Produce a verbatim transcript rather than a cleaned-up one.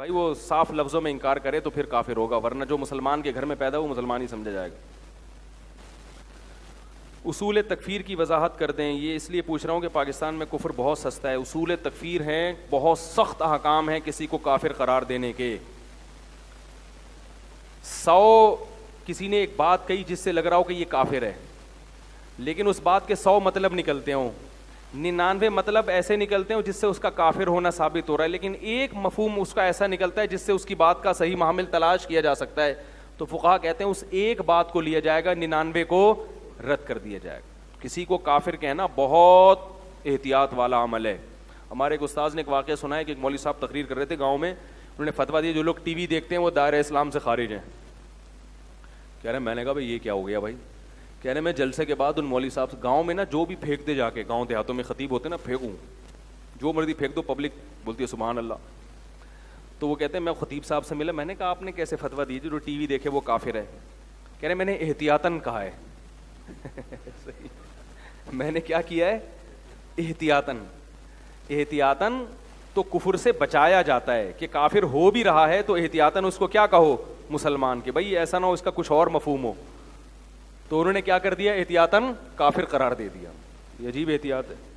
بھائی وہ صاف لفظوں میں انکار کرے تو پھر کافر ہوگا, ورنہ جو مسلمان کے گھر میں پیدا وہ مسلمان ہی سمجھا جائے گا. اصول تکفیر کی وضاحت کر دیں. یہ اس لیے پوچھ رہا ہوں کہ پاکستان میں کفر بہت سستا ہے. اصول تکفیر ہیں, بہت سخت احکام ہیں کسی کو کافر قرار دینے کے. سو کسی نے ایک بات کہی جس سے لگ رہا ہو کہ یہ کافر ہے, لیکن اس بات کے سو مطلب نکلتے ہوں, ننانوے مطلب ایسے نکلتے ہوں جس سے اس کا کافر ہونا ثابت ہو رہا ہے, لیکن ایک مفہوم اس کا ایسا نکلتا ہے جس سے اس کی بات کا صحیح محمل تلاش کیا جا سکتا ہے. تو فقہا کہتے ہیں اس ایک بات کو لیا جائے گا, ننانوے کو رد کر دیا جائے گا. کسی کو کافر کہنا بہت احتیاط والا عمل ہے. ہمارے ایک استاذ نے ایک واقعہ سنا ہے کہ ایک مولوی صاحب تقریر کر رہے تھے گاؤں میں, انہوں نے فتویٰ دیا جو لوگ ٹی وی دیکھتے ہیں وہ دائرہ اسلام سے خارج ہیں. کہہ رہے ہیں, میں نے کہا بھائی یہ کیا ہو گیا بھائی؟ کہہ رہے میں جلسے کے بعد ان مولوی صاحب گاؤں میں نا جو بھی پھینک دے جا کے, گاؤں دیہاتوں میں خطیب ہوتے ہیں نا, پھینکوں جو مرضی پھینک دو, پبلک بولتی ہے سبحان اللہ. تو وہ کہتے ہیں میں خطیب صاحب سے ملا, میں نے کہا آپ نے کیسے فتویٰ دی جو ٹی وی دیکھے وہ کافر ہے؟ کہہ رہے میں نے احتیاطاً کہا ہے. میں نے کیا کیا ہے؟ احتیاطاً. احتیاطاً تو کفر سے بچایا جاتا ہے, کہ کافر ہو بھی رہا ہے تو احتیاطاً اس کو کیا کہو مسلمان, کہ بھائی ایسا نہ ہو اس کا کچھ اور مفہوم ہو. تو انہوں نے کیا کر دیا, احتیاطاً کافر قرار دے دیا. یہ عجیب احتیاط ہے.